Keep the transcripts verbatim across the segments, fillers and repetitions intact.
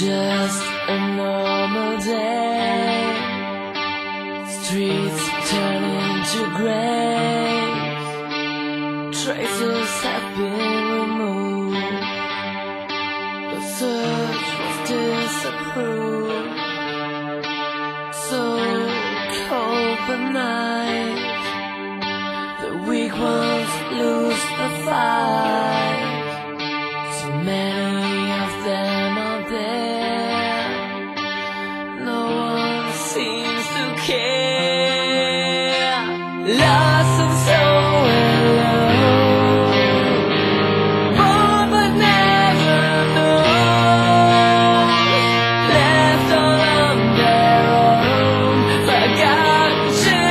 just a normal day. Streets turn into graves. Traces have been removed. The search was disapproved. So cold the night. The weak ones lose the fight. So many of them are there. No one seems to care. Lost and so alone. Born but never known. Left all on their own. Forgotten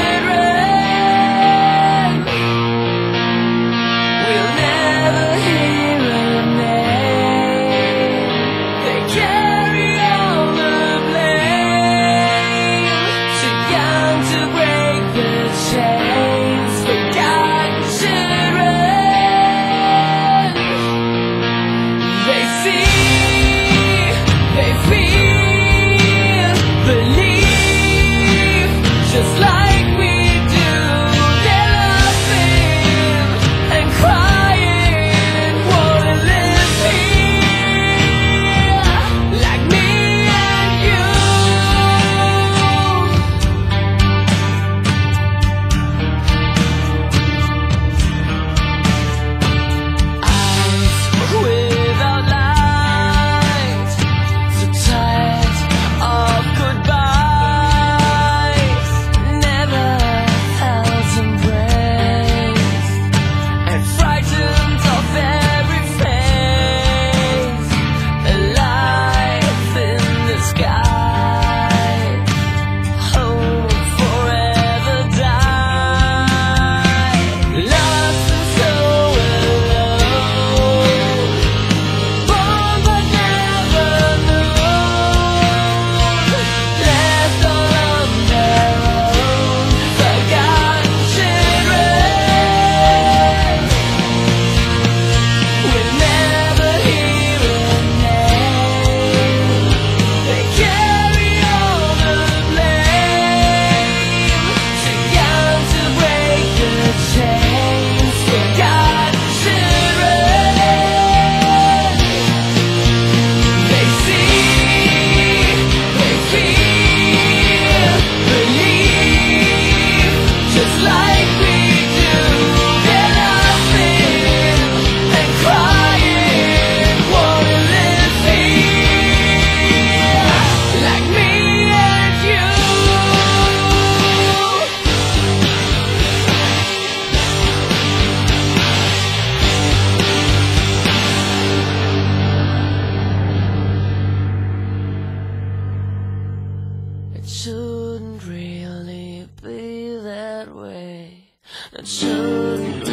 children. We'll never hear a name. They carry all the blame. Too young to break the chains. Forgotten children. They see, they feel, believe, just like we do. They're laughing and crying, wanna live here, like me and you. Eyes without light, so tired of goodbyes. Never felt embraced, and frightened of every face. A life in disguise. Hope forever die. Lost and so alone. Born but never known. Left all on their own. Forgotten children. We'll never hear a name. They carry all the blame. Too young to break the chains. Forgotten children. They see, they feel, believe, just like we do. They're laughing and crying, wanna live here, like me and you. It shouldn't really be that way. It shouldn't